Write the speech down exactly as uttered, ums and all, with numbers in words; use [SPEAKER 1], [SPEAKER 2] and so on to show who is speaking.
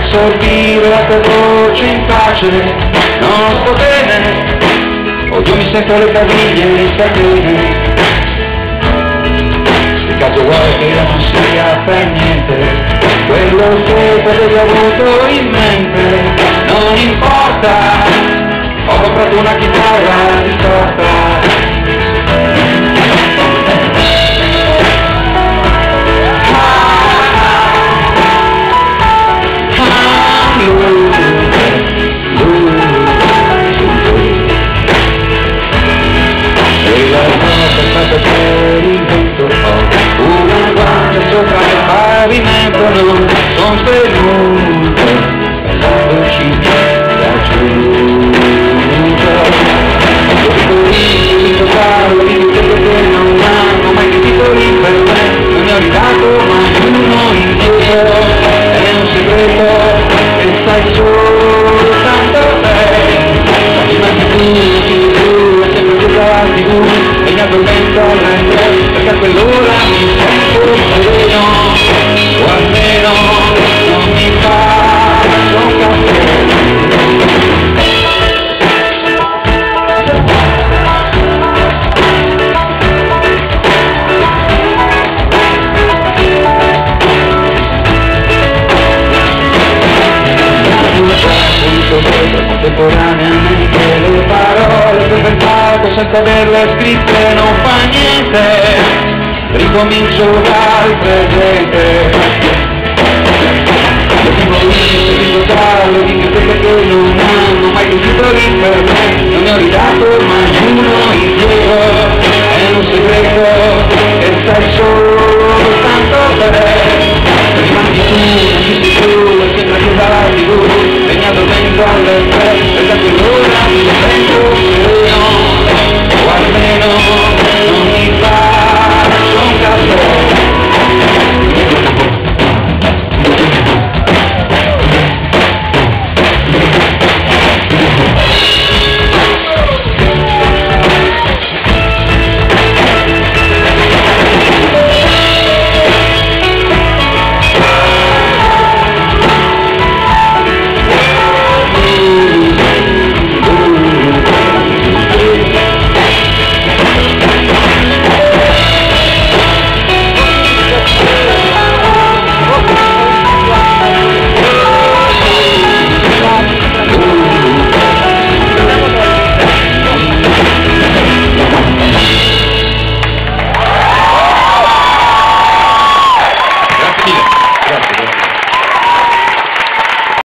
[SPEAKER 1] assorbire la tua voce in pace, non sto bene, oddio mi sento le caviglie in catene. Se caso vuoi che io non sia per niente quello che avevi avuto in mente, non importa, ho comprato una chitarra distorta. Per il vento ho una guardia sopra il pavimento, non son svenuto, bailandoci raggiunto. Ho toccato di quello che non hanno mai titoli per me, non ne ho ridato mai uno indietro, è un segreto che sai solo tanto te, la prima tivù, tivù, è sempre tutta la tivù, e mi addormento all'ente, perché a quell'ora mi sento sereno, o almeno non mi faccio un caffè. Contemporaneamente le parole che ho pensato senza averle scritte non fa niente, ricomincio dal presente. Io ti voglio ricordarlo di quelle che non hanno mai sentito lì per me, non ne ho ridato mai uno indietro, è un segreto che sai solo tanto te. Rimani tu, non ci sei tu, è sempre chiusa la tivù, e mi addormento alle tre.